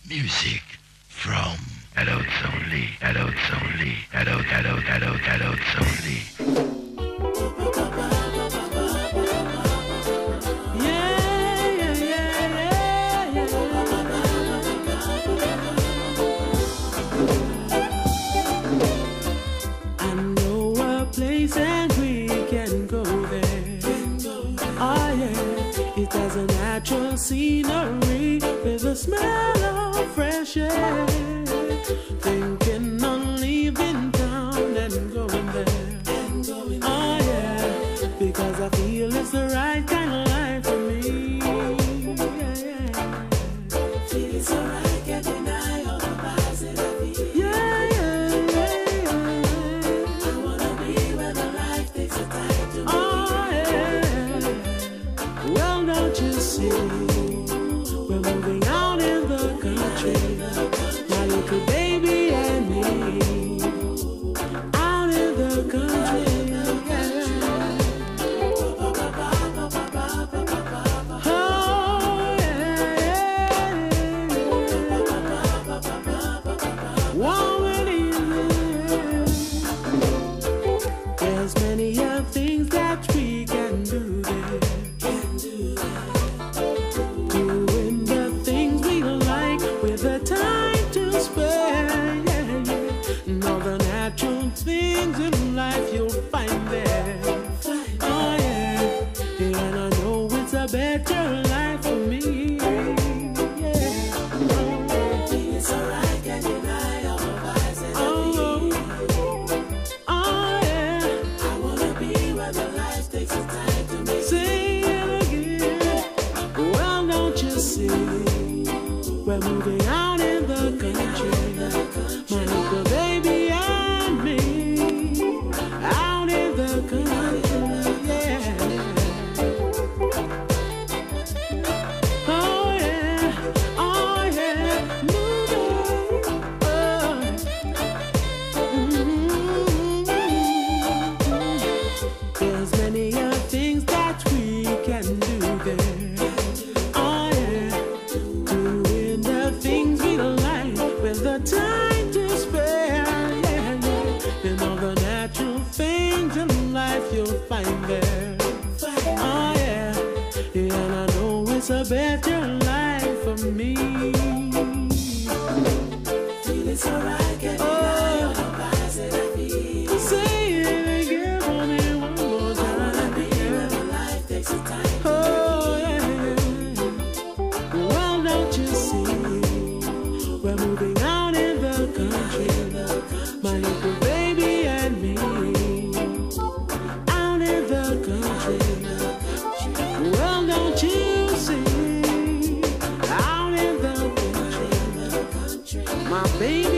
Music from adults only, adults only, adults only. And we can go there. Oh yeah, it has a natural scenery with the smell of fresh air. Thinking on leaving town and going there. Oh yeah, because I feel it's the right kind of life for me. Yeah. Feels alright, can't deny all the vibes that I feel. Yeah. Don't you see, we're moving out in the country, my little baby and me, out in the country. Oh yeah, warm and easy. There's many things that we can do there. Doing the things we like with the time to spare, and all the natural things in life you'll find there. Oh yeah, and I know it's a better life for me. It's alright, can't deny all the vibes that I feel. Oh yeah, I wanna be where the life takes the time to make. Say it again. Well, don't you see, we're moving out in the country, my little baby and me, out in the country, yeah. Oh yeah, moving, There's many things that we can do there. Oh yeah, doing the things we like with the time to spare, and all the natural things in life you'll find there. Oh yeah, and I know it's a better life for me. Feel it's alright, can't deny all the vibes that I feel. Say it again for me one more time. I wanna be where the life takes the time. Oh yeah. Well, don't you see, we're moving out in the country, my little baby and me, out in the country. Well, don't you see, out in the country, my baby